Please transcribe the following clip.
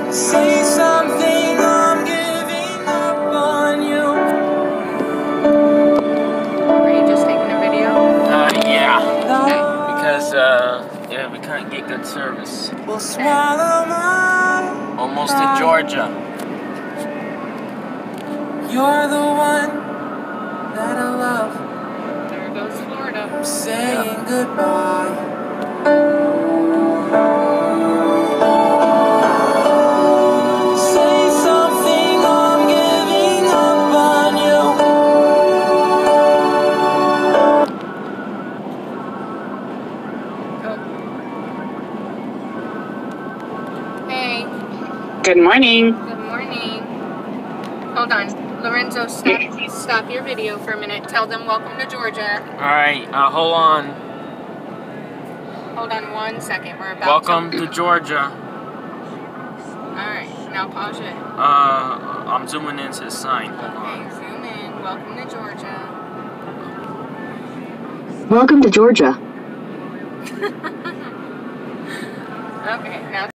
Say something, I'm giving up on you. Are you just taking a video? Yeah. Okay. Because, yeah, we can't get good service. We'll swallow almost to Georgia. You're the one that I love. There goes Florida. I'm saying goodbye. Say something, I'm giving up on Oh. Hey. Good morning. Good morning. Hold on. Lorenzo, stop your video for a minute. Tell them welcome to Georgia. Alright, hold on. Hold on 1 second. We're about Welcome to Georgia. Alright, now pause it. I'm zooming into the sign. Hold on. Okay, zoom in. Welcome to Georgia. Welcome to Georgia. Okay, now